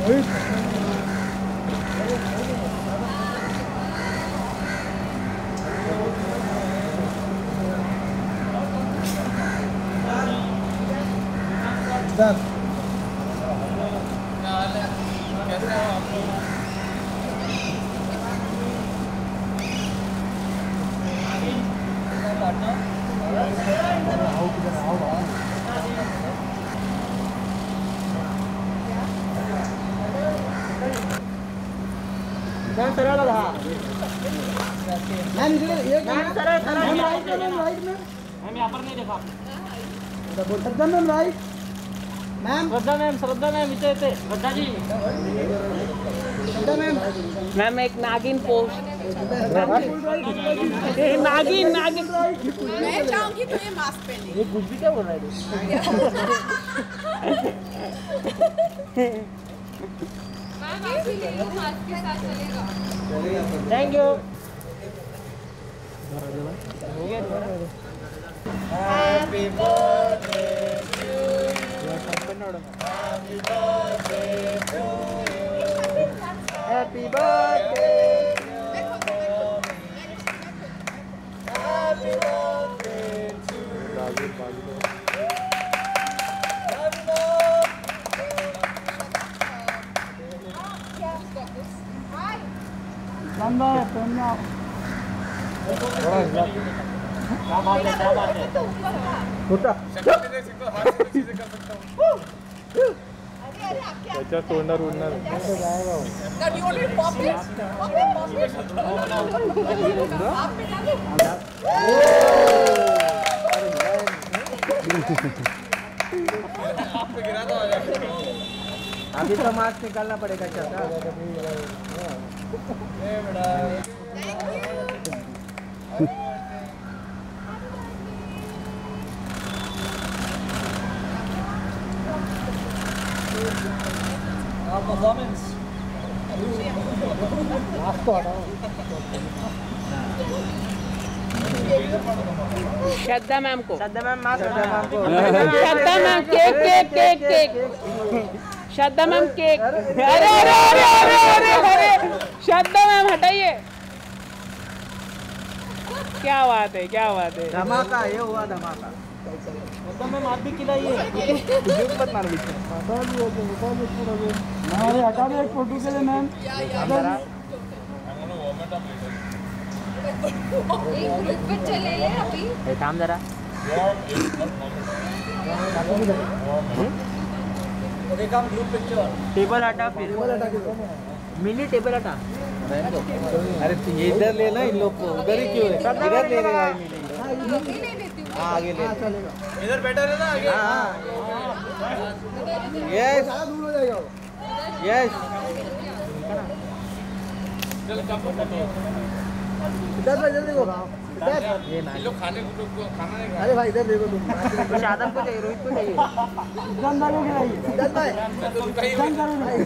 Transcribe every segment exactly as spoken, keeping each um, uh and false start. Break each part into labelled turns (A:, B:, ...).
A: सरळ बघा मैम इकडे एक मैम सरळ सरळ राइट में राइट में मैम यहां पर नहीं देखा आपने बोल सकते ma'am right ma'am Shraddha ma'am Shraddha ma'am इथे इथे श्रद्धा जी श्रद्धा मैम मैम एक नागिन पोस्ट नागिन नागिन
B: मैं चाहूंगी तो ये मास्क पहने।
A: ये कुछ भी क्या बोल रहा है thank you happy birthday to you happy birthday to you happy birthday happy birthday to क्या बात है क्या बात है होता चीजें कर सकता हूँ अच्छा तोड़ना रोड़ना अभी तो मास्क निकालना पड़ेगा चाचा परफॉर्मेंस श्रद्धा मैम को Shraddha ma'am Shraddha ma'am cake cake cake cake Shraddha ma'am cake अरे अरे अरे अरे अरे अरे श्रद्धा मैम हटाइए क्या बात है क्या बात है धमाका ये हुआ धमाका श्रद्धा मैम आप भी खिलाइए मत मारो अरे हटा दो एक फोटो के लिए मैम काम जरा टेबल हटा फिर मिनी टेबल हटा अरे ये इधर ले ना इन लोग को उधर ही क्यों है इधर ले रहा है मिनी हाँ आगे ले इधर बैठा रहना आगे यस दूर हो जाएगा यस इधर भाई इधर देखो इधर ये ना लोग खाने को खाना नहीं अरे भाई इधर देखो तुम कुछ आदम को चाहिए रोहित को चाहिए गंदा लोग खिलाइए इधर भाई गंदा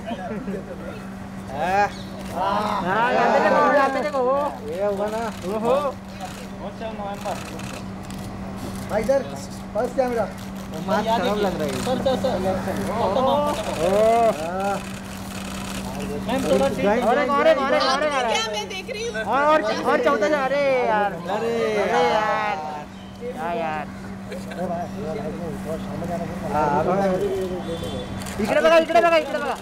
A: हां हां यहाँ पे देखो यहाँ पे देखो ये होगा ना ओहो अच्छा नवंबर भाई इधर फर्स्ट कैमरा मास्क खराब लग रहा है सर सर सर मैम थोड़ा और एक और एक और एक और एक क्या मैं देख रही हूं और और चौथा जा अरे यार अरे अरे यार क्या यार हां इकडे बघा इकडे बघा इकडे बघा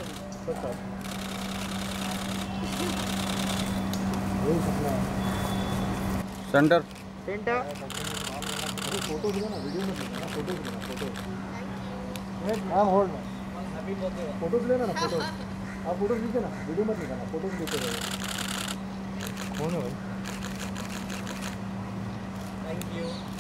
A: सेंटर सेंटर फोटो दिला ना वीडियो में दिला फोटो दिला फोटो हां होल्ड फोटो लेना ना फोटो आप फोटो लीजिए ना वीडियो मत निकालना फोटो लेते रहो कौन है भाई थैंक यू